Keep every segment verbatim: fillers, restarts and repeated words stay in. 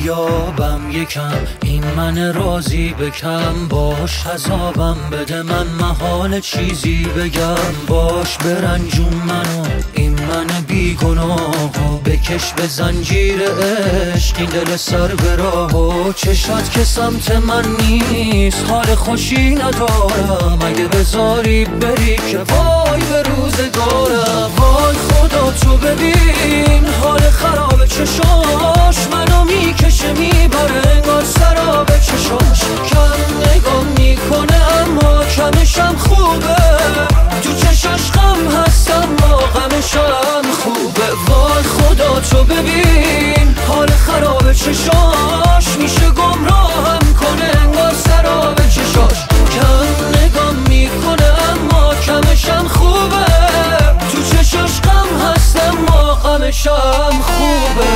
بیابم یکم، این من راضی بکم. باش عذابم بده من محال چیزی بگم. باش برنجون منو این من بیگناهو، بکش به زنجیر عشق این دل سر به راهو. چشات که سمت من نیست حال خوشی ندارم، اگه بذاری بری که وای به روزگارم. وای خدا تو ببین حال خراب چشاش، منو میکشه میبره انگار سراب چشاش. کم نگاه میکنه اما کمشم خوبه، تو چشاش غم هست اما غمشم خوبه. وای خدا تو ببین حال خراب چشاش، میشه گمراهم کنه انگار سراب چشاش. کم نگاه میکنه اما کمشم خوبه، تو چشاش غم هست اما غمشم خوبه.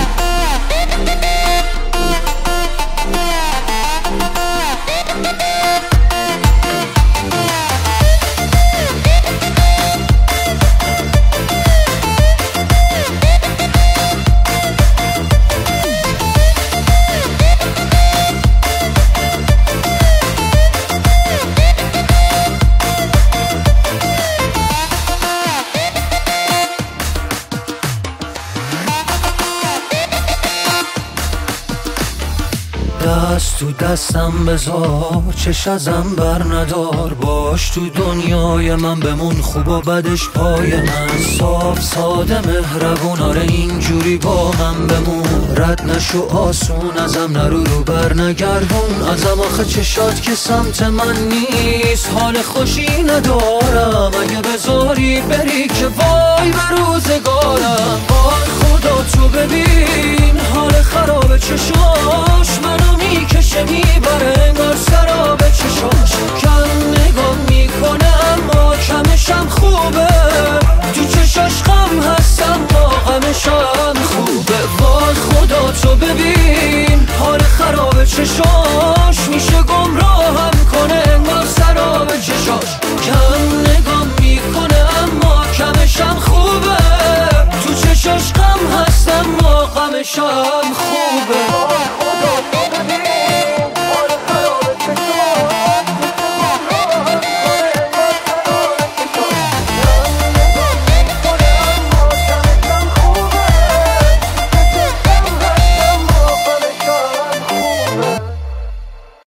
دست تو دستم بذار، چش ازم بر ندار. باش تو دنیای من بمون، خوب و بدش پای من. صاف ساده مهربون، آره اینجوری با من بمون. رد نشو آسون ازم، نرو رو بر نگردون ازم. آخه چشات که سمت من نیست حال خوشی ندارم، اگه بذاری بری که وای به روزگارم. وای خدا تو ببین حال خراب چشاش، منو میکشه میبره انگار سراب چشاش. کم نگاه میکنه اما کمشم خوبه، تو چشاش غم هست اما غمشم خوبه. وای خدا تو ببین حال خراب چشاش،